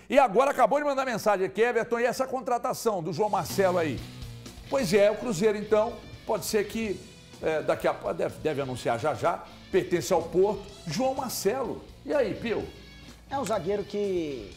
E agora acabou de mandar mensagem aqui, Everton, e essa contratação do João Marcelo aí? Pois é, o Cruzeiro, então, pode ser que daqui a pouco, deve anunciar já, pertence ao Porto, João Marcelo. E aí, Pio? É um zagueiro que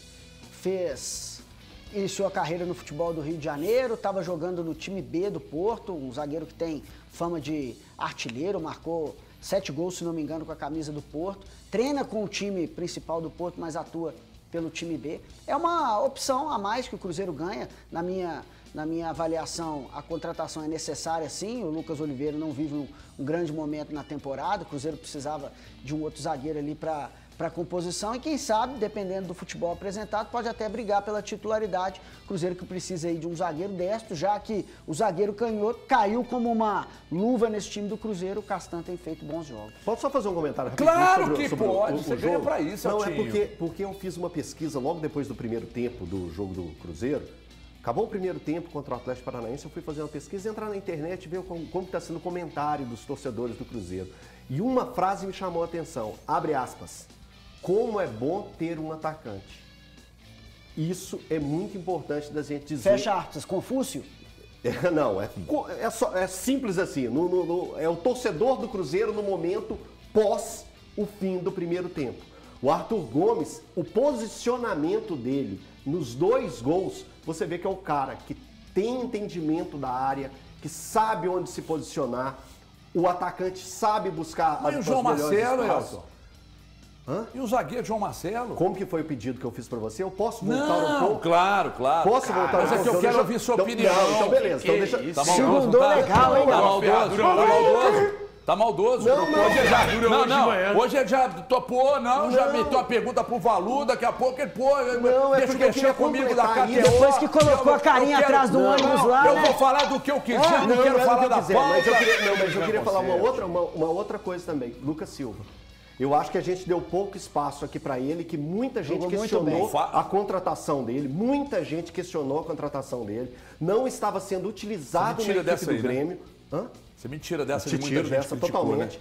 iniciou a carreira no futebol do Rio de Janeiro, estava jogando no time B do Porto, um zagueiro que tem fama de artilheiro, marcou 7 gols, se não me engano, com a camisa do Porto, treina com o time principal do Porto, mas atua pelo time B. É uma opção a mais que o Cruzeiro ganha. Na minha avaliação, a contratação é necessária sim. O Lucas Oliveira não vive um grande momento na temporada. O Cruzeiro precisava de um outro zagueiro ali para a composição. E quem sabe, dependendo do futebol apresentado, pode até brigar pela titularidade. O Cruzeiro que precisa aí de um zagueiro destro, já que o zagueiro canhoto caiu como uma luva nesse time do Cruzeiro. O Castan tem feito bons jogos. Posso só fazer um comentário rapidinho? Claro que pode, você ganha pra isso, Não, Altinho. porque eu fiz uma pesquisa logo depois do primeiro tempo do jogo do Cruzeiro. Acabou o primeiro tempo contra o Atlético Paranaense, eu fui fazer uma pesquisa, entrar na internet e ver como está sendo o comentário dos torcedores do Cruzeiro. E uma frase me chamou a atenção, abre aspas, como é bom ter um atacante. Isso é muito importante da gente dizer. Fecha aspas, Confúcio? Não, é simples assim, é o torcedor do Cruzeiro no momento pós o fim do primeiro tempo. O Arthur Gomes, o posicionamento dele nos 2 gols, você vê que é o cara que tem entendimento da área, que sabe onde se posicionar, o atacante sabe buscar Mas as o João melhores Marcelo, espaços. Elton? E o zagueiro João Marcelo? Como que foi o pedido que eu fiz pra você? Eu posso voltar um Não, pouco? claro. Posso voltar um Mas pouco? é que eu quero ouvir sua opinião. Não, então beleza. Então deixa... Tá maldoso, Segundou tá? legal, hein, Tá Elton? maldoso, tá maldoso. Tá maldoso. Hoje é já... Hoje é já topou, já meteu a pergunta pro Valu, daqui a pouco ele deixa mexer comigo da KTO. Depois que colocou a carinha atrás do ônibus lá, eu né? vou falar do que eu quiser, não quero falar da pauta. Mas eu queria falar uma outra coisa também. Lucas Silva. Eu acho que a gente deu pouco espaço aqui para ele, que muita gente questionou a contratação dele, muita gente questionou a contratação dele, não estava sendo utilizado na equipe do Grêmio. Hã? Você me tira dessa de muita gente criticou, totalmente.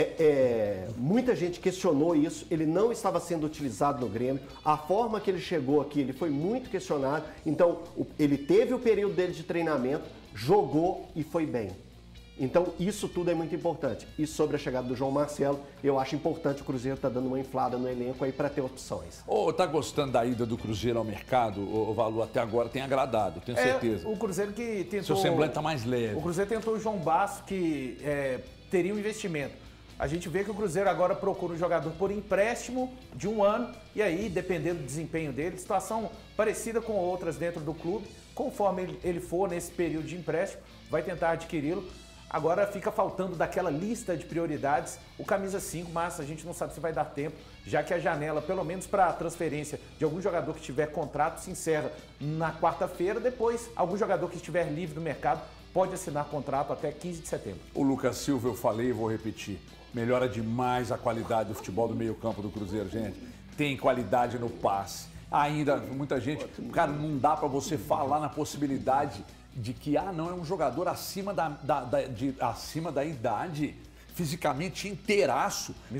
Né? Muita gente questionou isso, ele não estava sendo utilizado no Grêmio, a forma que ele chegou aqui, ele foi muito questionado, então ele teve o período dele de treinamento, jogou e foi bem. Então isso tudo é muito importante. E sobre a chegada do João Marcelo, eu acho importante o Cruzeiro estar dando uma inflada no elenco aí para ter opções. Tá gostando da ida do Cruzeiro ao mercado? O Valu até agora tem agradado, tenho certeza. O Cruzeiro que tentou... Seu semblante tá mais leve. O Cruzeiro tentou o João Basso, que teria um investimento. A gente vê que o Cruzeiro agora procura um jogador por empréstimo de 1 ano, e aí, dependendo do desempenho dele, situação parecida com outras dentro do clube, conforme ele for nesse período de empréstimo, vai tentar adquiri-lo. Agora fica faltando daquela lista de prioridades o camisa 5, mas a gente não sabe se vai dar tempo, já que a janela, pelo menos para a transferência de algum jogador que tiver contrato, se encerra na quarta-feira. Depois, algum jogador que estiver livre do mercado pode assinar contrato até 15 de setembro. O Lucas Silva, eu falei e vou repetir, melhora demais a qualidade do futebol do meio-campo do Cruzeiro, gente. Tem qualidade no passe. Ainda, muita gente... Cara, não dá para você falar na possibilidade de que, não, é um jogador acima da idade, fisicamente inteiraço, com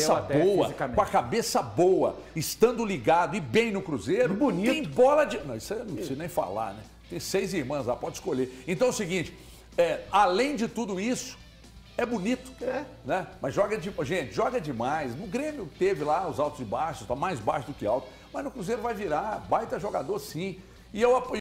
a cabeça boa, estando ligado e bem no Cruzeiro, bonito. Tem bola de... Não, isso eu não preciso nem falar, né? Tem 6 irmãs lá, pode escolher. Então é o seguinte, além de tudo isso, é bonito, né? Mas gente, joga demais. No Grêmio teve lá os altos e baixos, tá mais baixo do que alto, mas no Cruzeiro vai virar baita jogador sim. E eu